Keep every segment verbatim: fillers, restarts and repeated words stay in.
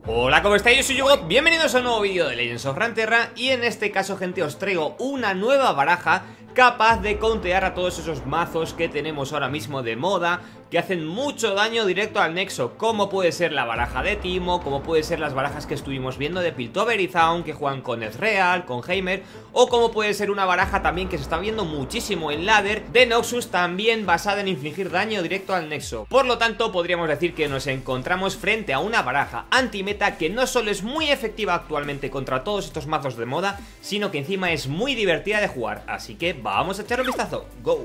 Hola, ¿cómo estáis? Yo soy Yugo, bienvenidos a un nuevo vídeo de Legends of Runeterra. Y en este caso, gente, os traigo una nueva baraja capaz de countear a todos esos mazos que tenemos ahora mismo de moda, que hacen mucho daño directo al nexo, como puede ser la baraja de Teemo, como puede ser las barajas que estuvimos viendo de Piltover y Zaun, que juegan con Ezreal, con Heimer, o como puede ser una baraja también que se está viendo muchísimo en ladder de Noxus, también basada en infligir daño directo al nexo. Por lo tanto, podríamos decir que nos encontramos frente a una baraja anti-meta que no solo es muy efectiva actualmente contra todos estos mazos de moda, sino que encima es muy divertida de jugar, así que vamos a echarle un vistazo. ¡Go!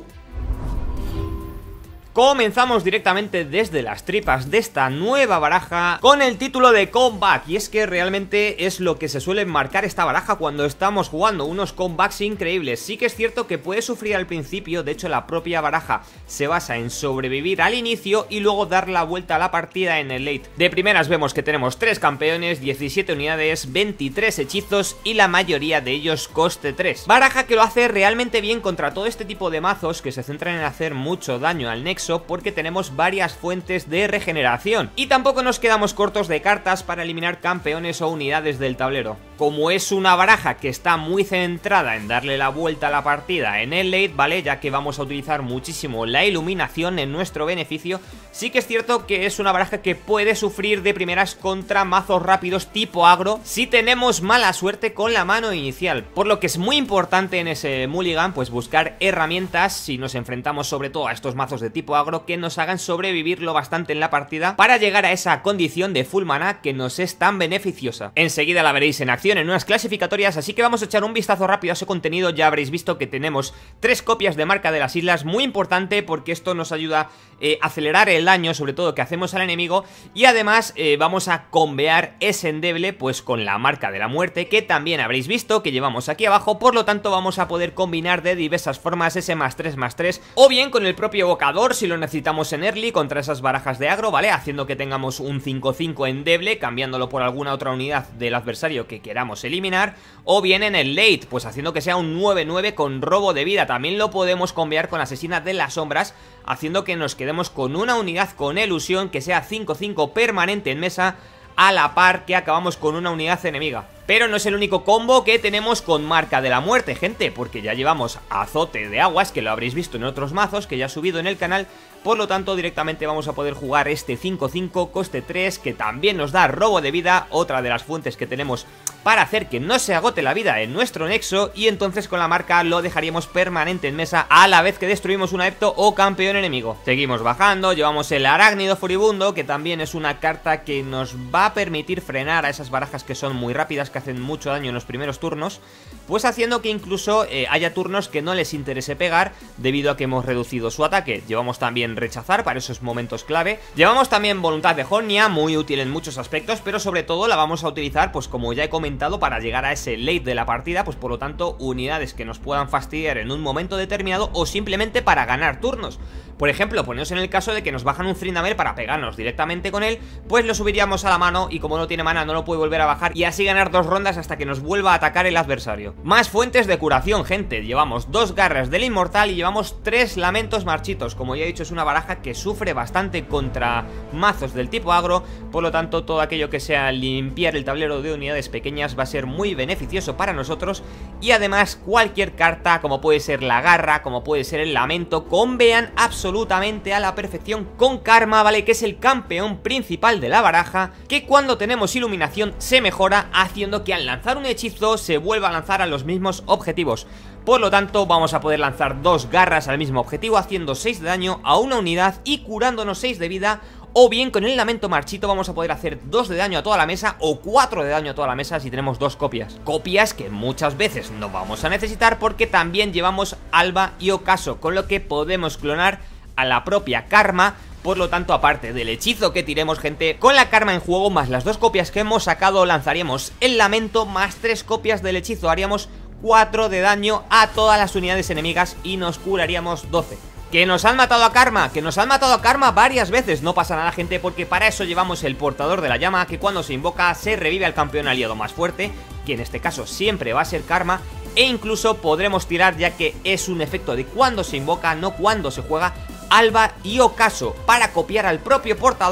Comenzamos directamente desde las tripas de esta nueva baraja con el título de Comeback. Y es que realmente es lo que se suele marcar esta baraja cuando estamos jugando, unos comebacks increíbles. Sí que es cierto que puede sufrir al principio, de hecho la propia baraja se basa en sobrevivir al inicio y luego dar la vuelta a la partida en el late. De primeras vemos que tenemos tres campeones, diecisiete unidades, veintitrés hechizos y la mayoría de ellos coste tres. Baraja que lo hace realmente bien contra todo este tipo de mazos que se centran en hacer mucho daño al nexo, porque tenemos varias fuentes de regeneración y tampoco nos quedamos cortos de cartas para eliminar campeones o unidades del tablero. Como es una baraja que está muy centrada en darle la vuelta a la partida en el late, ¿vale? Ya que vamos a utilizar muchísimo la iluminación en nuestro beneficio, sí que es cierto que es una baraja que puede sufrir de primeras contra mazos rápidos tipo agro si tenemos mala suerte con la mano inicial, por lo que es muy importante en ese mulligan pues buscar herramientas si nos enfrentamos sobre todo a estos mazos de tipo agro que nos hagan sobrevivirlo bastante en la partida para llegar a esa condición de full mana que nos es tan beneficiosa. Enseguida la veréis en acción en unas clasificatorias, así que vamos a echar un vistazo rápido a ese contenido. Ya habréis visto que tenemos tres copias de marca de las islas, muy importante porque esto nos ayuda eh, a acelerar el daño sobre todo que hacemos al enemigo, y además eh, vamos a combear ese endeble pues con la marca de la muerte, que también habréis visto que llevamos aquí abajo. Por lo tanto vamos a poder combinar de diversas formas ese más tres más tres, o bien con el propio evocador si lo necesitamos en early contra esas barajas de agro, ¿vale? Haciendo que tengamos un cinco cinco endeble, cambiándolo por alguna otra unidad del adversario que queramos eliminar, o bien en el late, pues haciendo que sea un nueve nueve con robo de vida. También lo podemos combiar con asesina de las sombras, haciendo que nos quedemos con una unidad con elusión que sea cinco cinco permanente en mesa, a la par que acabamos con una unidad enemiga. Pero no es el único combo que tenemos con marca de la muerte, gente, porque ya llevamos azote de aguas, que lo habréis visto en otros mazos que ya he subido en el canal. Por lo tanto, directamente vamos a poder jugar este cinco cinco coste tres, que también nos da robo de vida, otra de las fuentes que tenemos para hacer que no se agote la vida en nuestro nexo, y entonces con la marca lo dejaríamos permanente en mesa a la vez que destruimos un adepto o campeón enemigo. Seguimos bajando, llevamos el arácnido furibundo, que también es una carta que nos va a permitir frenar a esas barajas que son muy rápidas, que hacen mucho daño en los primeros turnos, pues haciendo que incluso eh, haya turnos que no les interese pegar debido a que hemos reducido su ataque. Llevamos también rechazar para esos momentos clave, llevamos también voluntad de Jonia, muy útil en muchos aspectos, pero sobre todo la vamos a utilizar, pues como ya he comentado, para llegar a ese late de la partida, pues por lo tanto unidades que nos puedan fastidiar en un momento determinado o simplemente para ganar turnos. Por ejemplo, poneos en el caso de que nos bajan un Tryndamere para pegarnos directamente con él, pues lo subiríamos a la mano y como no tiene mana no lo puede volver a bajar, y así ganar dos rondas hasta que nos vuelva a atacar el adversario. Más fuentes de curación, gente, llevamos dos garras del inmortal y llevamos tres lamentos marchitos. Como ya he dicho, es una baraja que sufre bastante contra mazos del tipo agro, por lo tanto todo aquello que sea limpiar el tablero de unidades pequeñas va a ser muy beneficioso para nosotros. Y además cualquier carta, como puede ser la garra, como puede ser el lamento, convean absolutamente a la perfección con Karma, ¿vale? Que es el campeón principal de la baraja, que cuando tenemos iluminación se mejora, haciendo que al lanzar un hechizo se vuelva a lanzar a los mismos objetivos. Por lo tanto vamos a poder lanzar dos garras al mismo objetivo, haciendo seis de daño a una unidad y curándonos seis de vida. O bien con el lamento marchito vamos a poder hacer dos de daño a toda la mesa o cuatro de daño a toda la mesa si tenemos dos copias. Copias que muchas veces no vamos a necesitar porque también llevamos Alba y Ocaso, con lo que podemos clonar a la propia Karma. Por lo tanto, aparte del hechizo que tiremos, gente, con la Karma en juego más las dos copias que hemos sacado, lanzaríamos el lamento más tres copias del hechizo, haríamos cuatro de daño a todas las unidades enemigas y nos curaríamos doce. Que nos han matado a Karma, que nos han matado a Karma varias veces. No pasa nada, gente, porque para eso llevamos el portador de la llama, que cuando se invoca se revive al campeón aliado más fuerte, que en este caso siempre va a ser Karma, e incluso podremos tirar, ya que es un efecto de cuando se invoca, no cuando se juega, Alba y Ocaso, para copiar al propio portador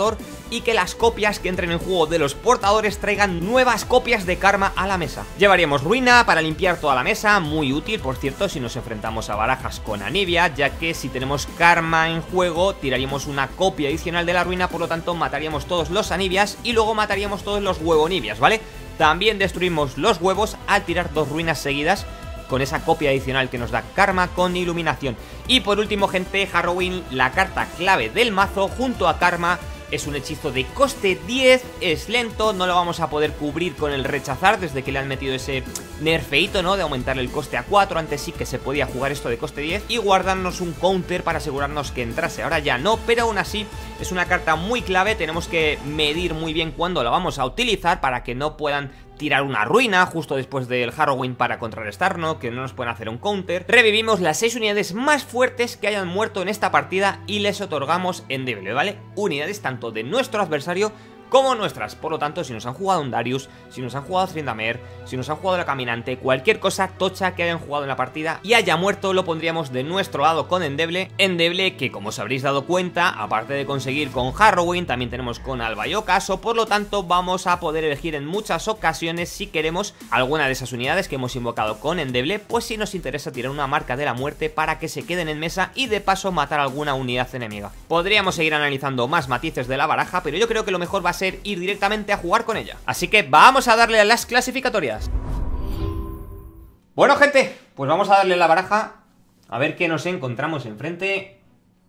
y que las copias que entren en juego de los portadores traigan nuevas copias de karma a la mesa. Llevaríamos ruina para limpiar toda la mesa, muy útil por cierto si nos enfrentamos a barajas con Anivia, ya que si tenemos karma en juego tiraríamos una copia adicional de la ruina, por lo tanto mataríamos todos los Anivias y luego mataríamos todos los huevonivias, ¿vale? También destruimos los huevos al tirar dos ruinas seguidas con esa copia adicional que nos da karma con iluminación. Y por último, gente, Harrowing, la carta clave del mazo junto a karma. Es un hechizo de coste diez, es lento, no lo vamos a poder cubrir con el rechazar desde que le han metido ese nerfeito, ¿no? De aumentar el coste a cuatro, antes sí que se podía jugar esto de coste diez y guardarnos un counter para asegurarnos que entrase, ahora ya no, pero aún así es una carta muy clave, tenemos que medir muy bien cuándo la vamos a utilizar para que no puedan tirar una ruina justo después del Harrowing para contrarrestarnos, que no nos pueden hacer un counter. Revivimos las seis unidades más fuertes que hayan muerto en esta partida y les otorgamos endeble, ¿vale? Unidades tanto de nuestro adversario como nuestras, por lo tanto si nos han jugado un Darius, si nos han jugado Tryndamere, si nos han jugado la Caminante, cualquier cosa tocha que hayan jugado en la partida y haya muerto lo pondríamos de nuestro lado con endeble, endeble que como os habréis dado cuenta, aparte de conseguir con Harrowing, también tenemos con Alba y Ocaso, por lo tanto vamos a poder elegir en muchas ocasiones si queremos alguna de esas unidades que hemos invocado con endeble, pues si nos interesa tirar una marca de la muerte para que se queden en mesa y de paso matar alguna unidad enemiga. Podríamos seguir analizando más matices de la baraja, pero yo creo que lo mejor va a ser ir directamente a jugar con ella. Así que vamos a darle a las clasificatorias. Bueno, gente, pues vamos a darle la baraja a ver qué nos encontramos enfrente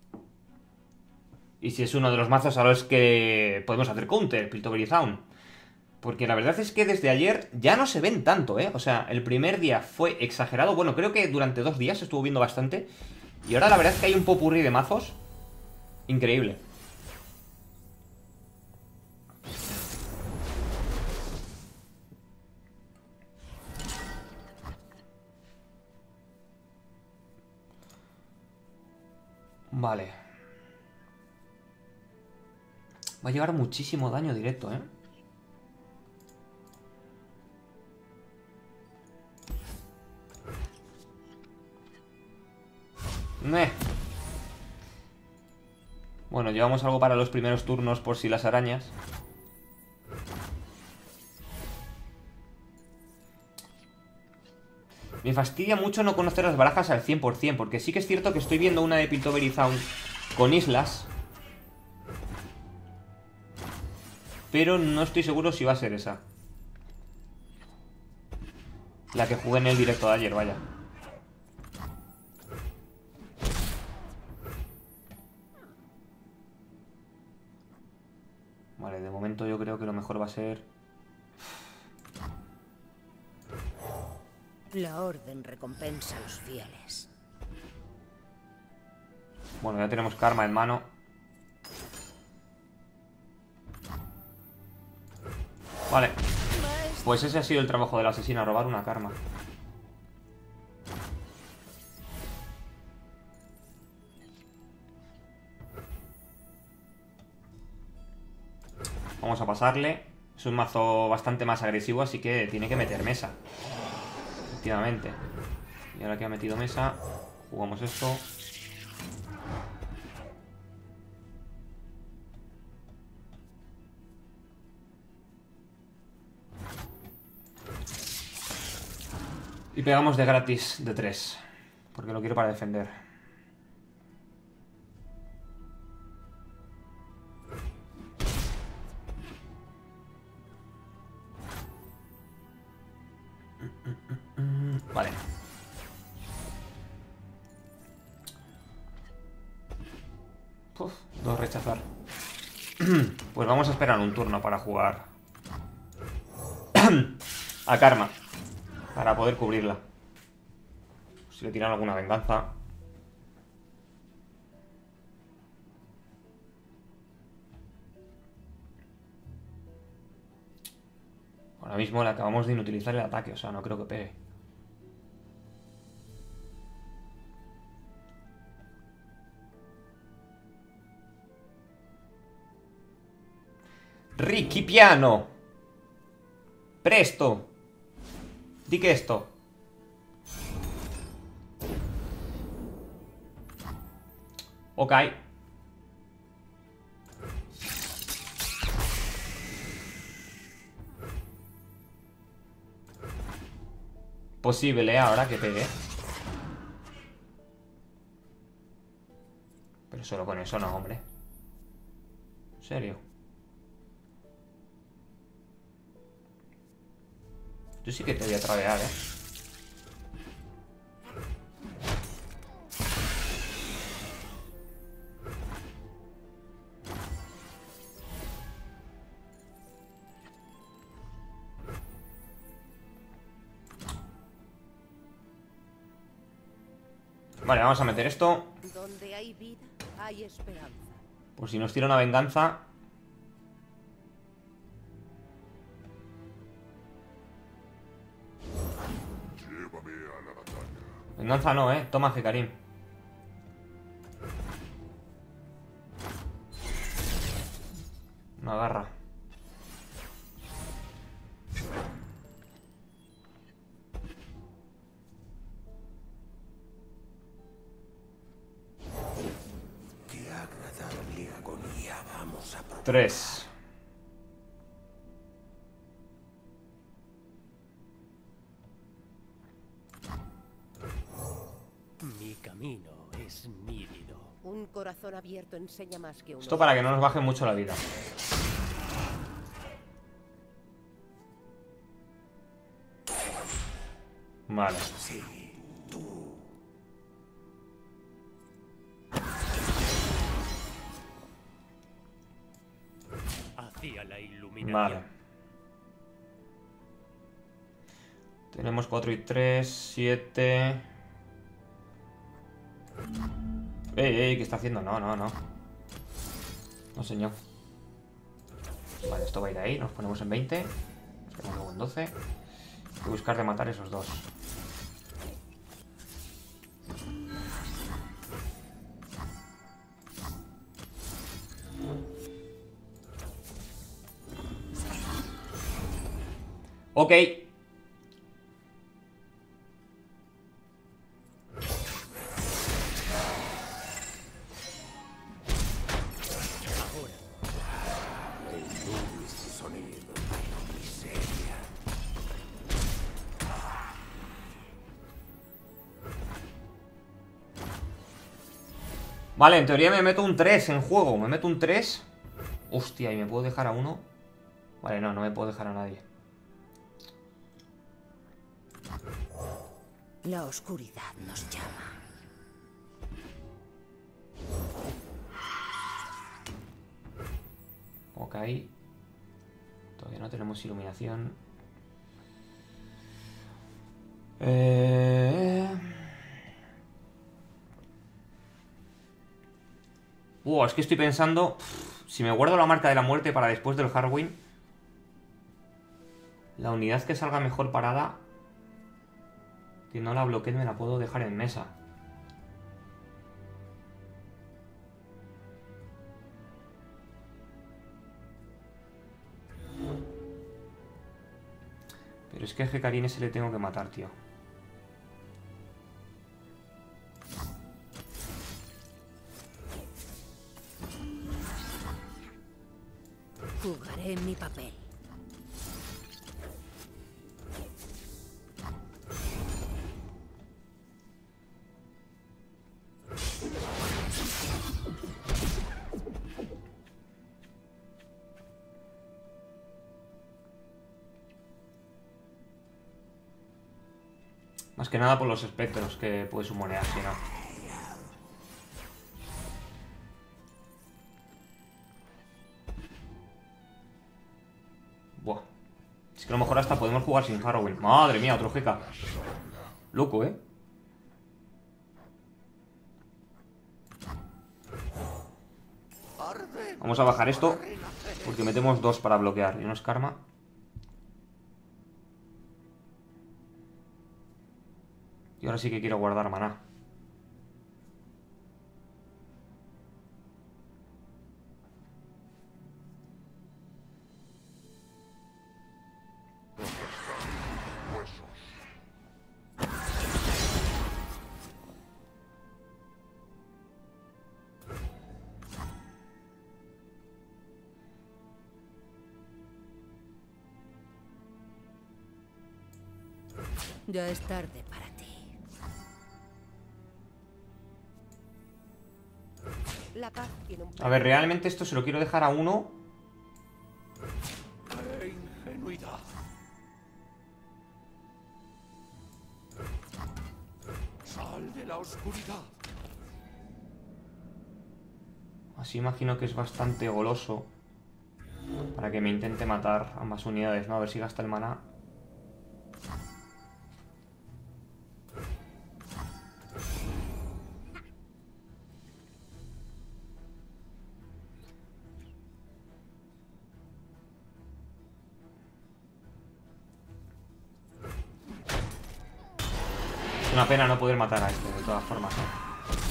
y si es uno de los mazos a los que podemos hacer counter, Piltover Zaun. Porque la verdad es que desde ayer ya no se ven tanto, ¿eh? O sea, el primer día fue exagerado. Bueno, creo que durante dos días se estuvo viendo bastante. Y ahora la verdad es que hay un popurrí de mazos increíble. Vale. Va a llevar muchísimo daño directo, ¿eh? Meh. Bueno, llevamos algo para los primeros turnos por si las arañas. Me fastidia mucho no conocer las barajas al cien por cien, porque sí que es cierto que estoy viendo una de Piltover Zaun con islas, pero no estoy seguro si va a ser esa. La que jugué en el directo de ayer, vaya. Vale, de momento yo creo que lo mejor va a ser... La orden recompensa a los fieles. Bueno, ya tenemos karma en mano. Vale. Pues ese ha sido el trabajo del asesino, robar una karma. Vamos a pasarle. Es un mazo bastante más agresivo, así que tiene que meter mesa. Efectivamente. Y ahora que ha metido mesa, jugamos esto. Y pegamos de gratis de tres, porque lo quiero para defender. Vale. Uf, dos rechazar. Pues vamos a esperar un turno para jugar a karma, para poder cubrirla. Si le tiran alguna venganza. Ahora mismo le acabamos de inutilizar el ataque, o sea, no creo que pegue. Ricky Piano. Presto. Di che esto. Ok. posible, ¿eh? Ahora que pegue. Pero solo con eso no, hombre. ¿En serio? Yo sí que te voy a travear, ¿eh? Vale, vamos a meter esto. Donde hay vida, hay esperanza. Por si nos tira una venganza. Llévame a la batalla. Venganza no, eh. Toma, Hecarim. Una garra. Qué agradable agonía vamos a probar. Tres. Mi camino es nítido. Un corazón abierto enseña más que un Esto para que no nos baje mucho la vida. Vale. Sí, tú. Hacia la iluminación. Vale. Tenemos cuatro y tres, siete. Ey, ey, ¿qué está haciendo? No, no, no. No, señor. Vale, esto va a ir ahí. Nos ponemos en veinte. Nos quedamos luego en doce. Hay que buscar de matar esos dos. Ok. Vale, en teoría me meto un tres en juego. Me meto un tres. Hostia, ¿y me puedo dejar a uno? Vale, no, no me puedo dejar a nadie. La oscuridad nos llama. Ok. Todavía no tenemos iluminación. Eh... Uh, es que estoy pensando... Si me guardo la marca de la muerte para después del Harrowing, la unidad que salga mejor parada, que no la bloquee, me la puedo dejar en mesa. Pero es que a Hecarim ese le tengo que matar, tío. Jugaré mi papel. Más que nada por los espectros que puedes humorear, si no. Buah. Es que a lo mejor hasta podemos jugar sin Harrowing. Madre mía, otro G K. Loco, ¿eh? Vamos a bajar esto, porque metemos dos para bloquear. Y no es karma. Y ahora sí que quiero guardar maná. Ya es tarde para ti. La paz tiene un... A ver, realmente esto se lo quiero dejar a uno. ¡Qué ingenuidad! Sal de la oscuridad. Así imagino que es bastante goloso para que me intente matar ambas unidades, ¿no? A ver si gasta el maná. Es una pena no poder matar a este, de todas formas, ¿no?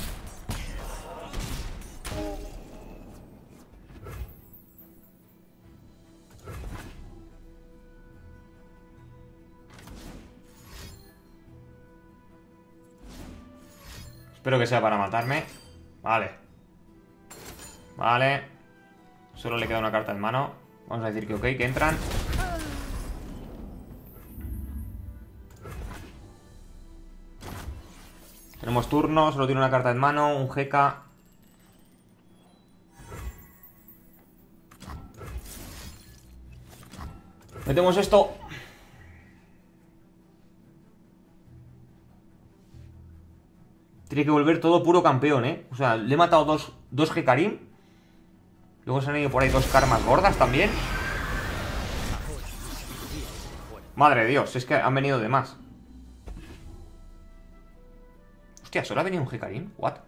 Espero que sea para matarme. Vale. Vale. Solo le queda una carta en mano. Vamos a decir que ok, que entran. Tenemos turno, solo tiene una carta en mano, un G K. Metemos esto. Tiene que volver todo puro campeón, ¿eh? O sea, le he matado dos, dos Hecarim. Luego se han ido por ahí dos karmas gordas también. Madre de Dios, es que han venido de más. Hostia, ¿solo ha venido un Hecarim? What?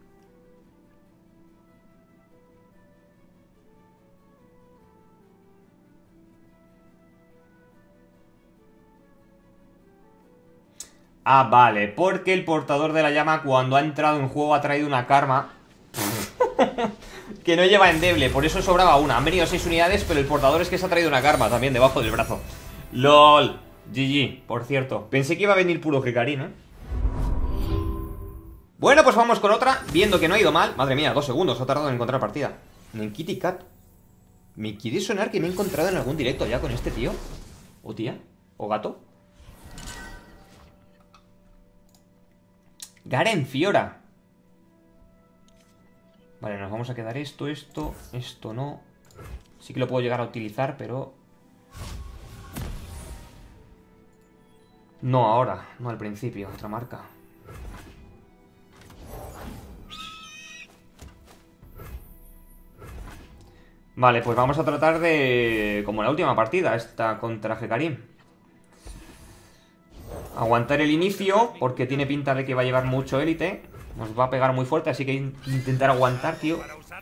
Ah, vale, porque el portador de la llama cuando ha entrado en juego ha traído una karma que no lleva endeble, por eso sobraba una. Han venido seis unidades, pero el portador es que se ha traído una karma también debajo del brazo. LOL, G G, por cierto. Pensé que iba a venir puro Hecarim, ¿eh? Bueno, pues vamos con otra, viendo que no ha ido mal. Madre mía, dos segundos, ha tardado en encontrar partida. En Kitty Cat. Me quiere sonar que me he encontrado en algún directo ya con este tío. O tía, o gato. Garen Fiora. Vale, nos vamos a quedar esto, esto, esto no. Sí que lo puedo llegar a utilizar, pero... no ahora, no al principio, otra marca. Vale, pues vamos a tratar de... como la última partida, esta contra Hecarim. Aguantar el inicio, porque tiene pinta de que va a llevar mucho élite. Nos va a pegar muy fuerte, así que intentar aguantar, tío.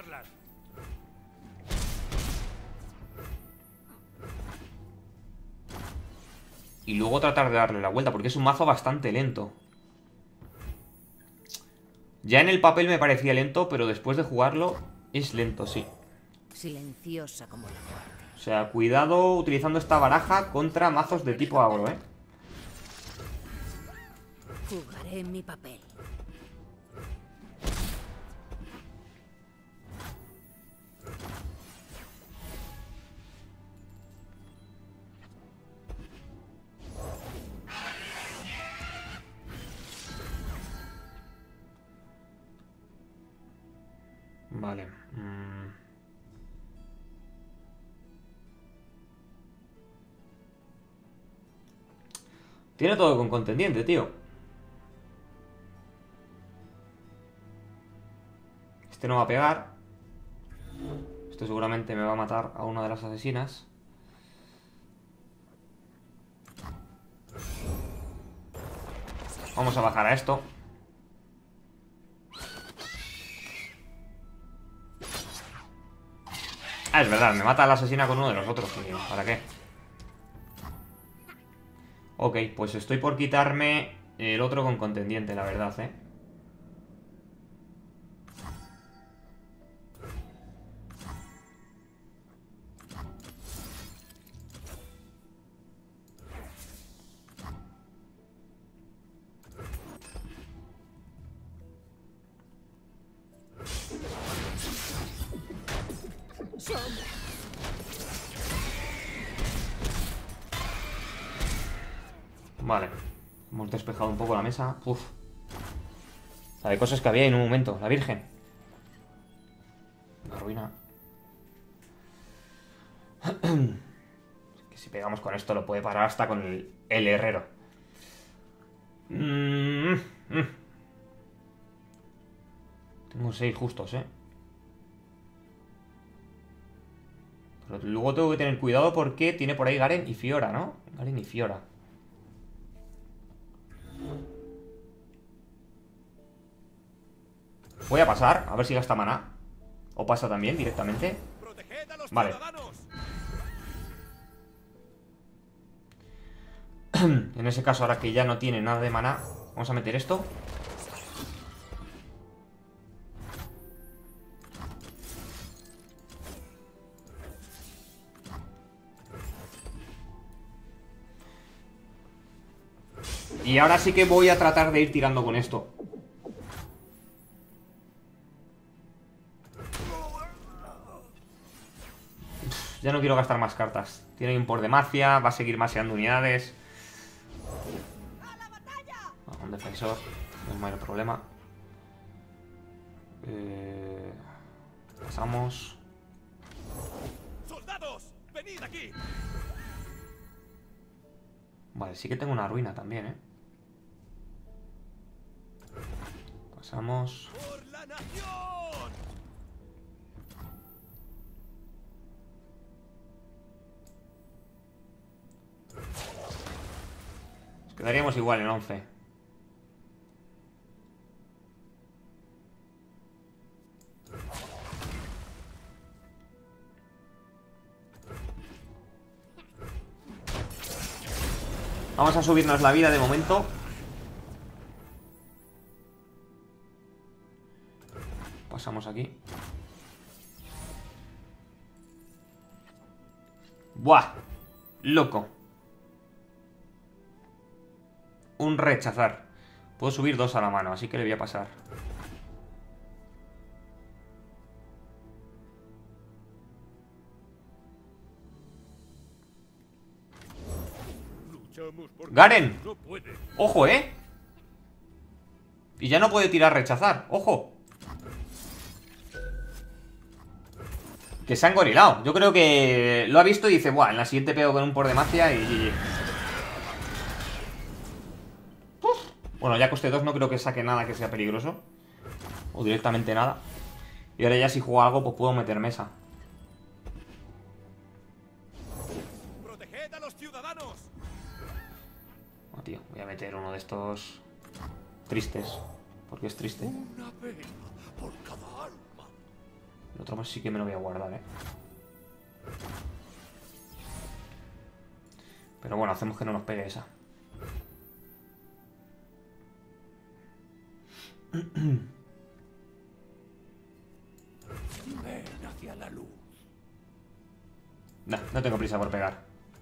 Y luego tratar de darle la vuelta, porque es un mazo bastante lento. Ya en el papel me parecía lento, pero después de jugarlo es lento, sí. Silenciosa como la muerte. O sea, cuidado utilizando esta baraja contra mazos de tipo agro, ¿eh? Jugaré en mi papel. Vale. Mm. Tiene todo con contendiente, tío. Este no va a pegar. Este seguramente me va a matar a una de las asesinas. Vamos a bajar a esto. Ah, es verdad, me mata a la asesina con uno de los otros, tío. ¿Para qué? Ok, pues estoy por quitarme el otro con contendiente, la verdad, ¿eh? Vale. Hemos despejado un poco la mesa. Uf. La de cosas que había en un momento. La Virgen. Una ruina. Que si pegamos con esto lo puede parar hasta con el, el herrero. Mm, mm. Tengo seis justos, eh. Pero luego tengo que tener cuidado porque tiene por ahí Garen y Fiora, ¿no? Garen y Fiora. Voy a pasar, a ver si gasta maná. O pasa también directamente. Vale. En ese caso, ahora que ya no tiene nada de maná, vamos a meter esto. Y ahora sí que voy a tratar de ir tirando con esto. Uf, ya no quiero gastar más cartas. Tiene import de magia, va a seguir maseando unidades. Ah, un defensor, no es mayor problema. Eh, pasamos. ¡Soldados! ¡Venid aquí! Vale, sí que tengo una ruina también, ¿eh? Pasamos. ¡Por la nación! Nos quedaríamos igual en once. Vamos a subirnos la vida de momento. Pasamos aquí. ¡Buah! Loco. Un rechazar. Puedo subir dos a la mano, así que le voy a pasar. ¡Garen! No puede. ¡Ojo, eh! Y ya no puede tirar rechazar. ¡Ojo! Que se han gorilado. Yo creo que lo ha visto y dice, buah, en la siguiente pego con un por de magia y... Uf. Bueno, ya coste dos no creo que saque nada que sea peligroso. O directamente nada. Y ahora ya si juego algo, pues puedo meter mesa. ¡Proteged a los ciudadanos! Oh, tío, voy a meter uno de estos tristes. Porque es triste. Una pena por cada alma. El otro más sí que me lo voy a guardar, eh. Pero bueno, hacemos que no nos pegue esa. Ven hacia la luz. Nah, no tengo prisa por pegar.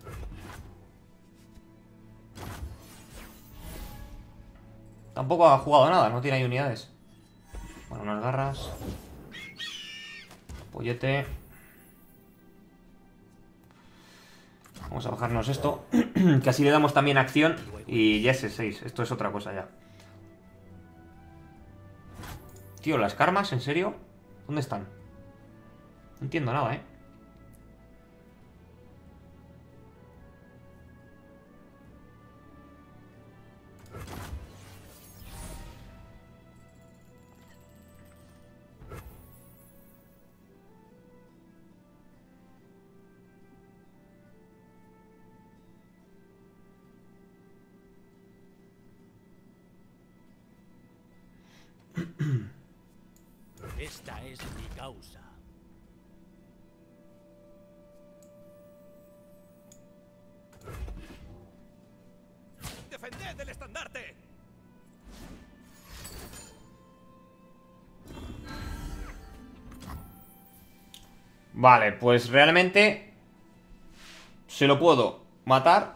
Tampoco ha jugado nada, no tiene ahí unidades. Bueno, unas garras. Pollete. Vamos a bajarnos esto. Que así le damos también acción. Y ya es seis. Esto es otra cosa ya. Tío, ¿las karmas? ¿En serio? ¿Dónde están? No entiendo nada, ¿eh? Esta es mi causa. ¡Defended el estandarte! Vale, pues realmente se lo puedo matar.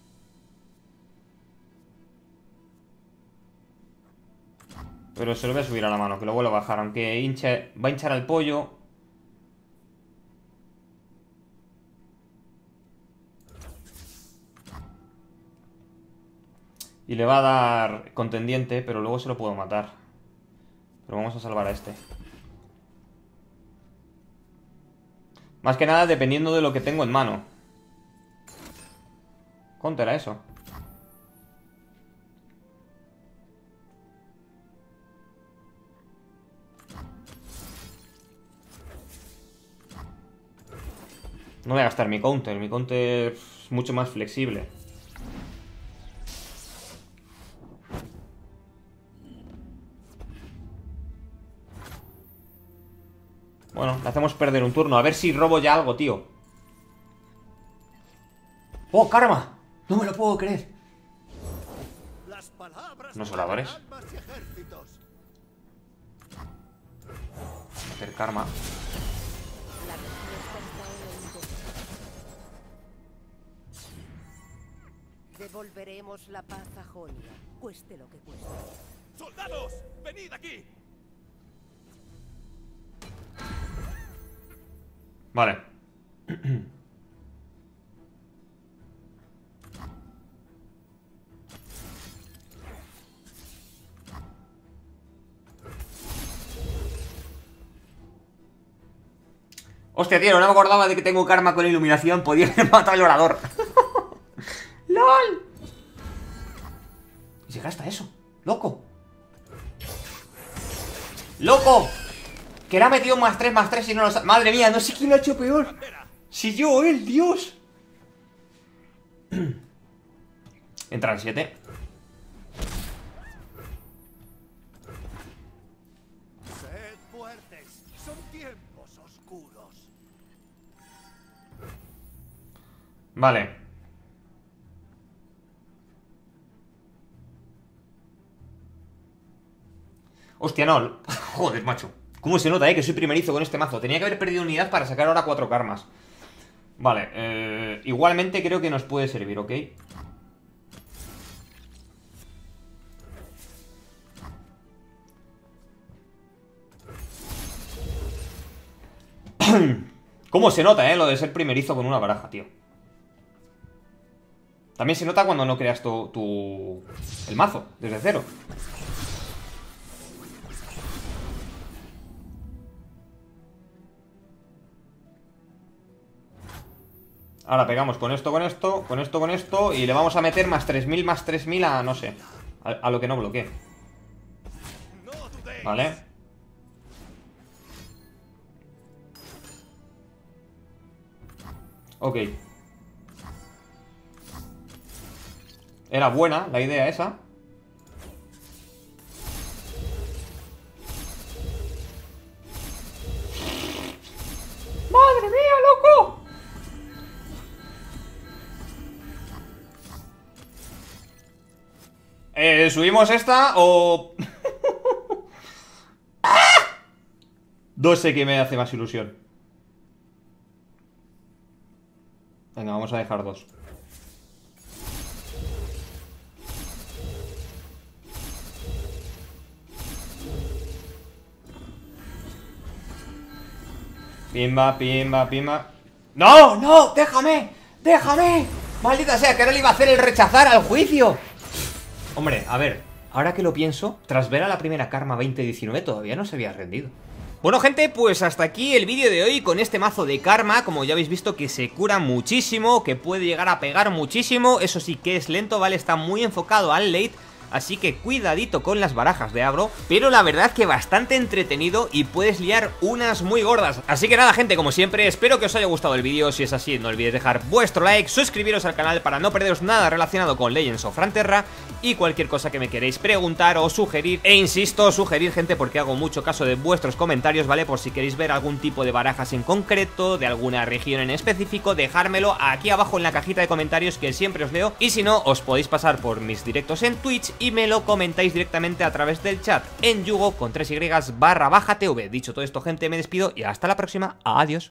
Pero se lo voy a subir a la mano, que lo vuelvo a bajar. Aunque hinche, va a hinchar al pollo. Y le va a dar contendiente, pero luego se lo puedo matar. Pero vamos a salvar a este. Más que nada dependiendo de lo que tengo en mano. Counter a eso. No voy a gastar mi counter. Mi counter es mucho más flexible. Bueno, le hacemos perder un turno. A ver si robo ya algo, tío. ¡Oh, karma! No me lo puedo creer. Las palabras ¿Unos oradores? matarán más ejércitos. Hacer karma. La respuesta está en el intento. Devolveremos la paz a Jonia, cueste lo que cueste. ¡Soldados! ¡Venid aquí! Vale. Hostia, tío, no me acordaba de que tengo karma con iluminación. Podía haber matado al orador. ¡Lol! ¿Y se gasta eso? ¡Loco! ¡Loco! Que le ha metido más tres, más tres y no lo sabe. Madre mía, no sé quién lo ha hecho peor. Si yo o él, Dios. Entran siete. Sed fuertes. Son tiempos oscuros. Vale. Hostia, no. Joder, macho. ¿Cómo se nota, eh? Que soy primerizo con este mazo. Tenía que haber perdido unidad para sacar ahora cuatro karmas. Vale, eh, igualmente creo que nos puede servir, ¿ok? ¿Cómo se nota, eh? Lo de ser primerizo con una baraja, tío. También se nota cuando no creas tu... tu... el mazo, desde cero. Ahora pegamos con esto, con esto, con esto, con esto. Y le vamos a meter más tres mil, más tres mil a, no sé, a, a lo que no bloquee. No dudéis. Vale. Ok. Era buena la idea esa. ¡Madre mía, loco! Eh, ¿subimos esta o...? No sé qué me hace más ilusión. Venga, vamos a dejar dos. Pimba, pimba, pimba. ¡No, no! ¡Déjame! ¡Déjame! ¡Maldita sea! Que ahora le iba a hacer el rechazar al juicio. Hombre, a ver, ahora que lo pienso, tras ver a la primera karma veinte diecinueve todavía no se había rendido. Bueno, gente, pues hasta aquí el vídeo de hoy con este mazo de karma. Como ya habéis visto, que se cura muchísimo, que puede llegar a pegar muchísimo. Eso sí que es lento, ¿vale? Está muy enfocado al late. Así que cuidadito con las barajas de agro. Pero la verdad que bastante entretenido y puedes liar unas muy gordas. Así que nada, gente, como siempre, espero que os haya gustado el vídeo. Si es así, no olvidéis dejar vuestro like, suscribiros al canal para no perderos nada relacionado con Legends of Runeterra y cualquier cosa que me queréis preguntar o sugerir. E insisto, sugerir, gente, porque hago mucho caso de vuestros comentarios, ¿vale? Por si queréis ver algún tipo de barajas en concreto, de alguna región en específico, dejármelo aquí abajo en la cajita de comentarios, que siempre os leo. Y si no, os podéis pasar por mis directos en Twitch y me lo comentáis directamente a través del chat en Yugo con tres y barra baja tv. Dicho todo esto, gente, me despido y hasta la próxima. Adiós.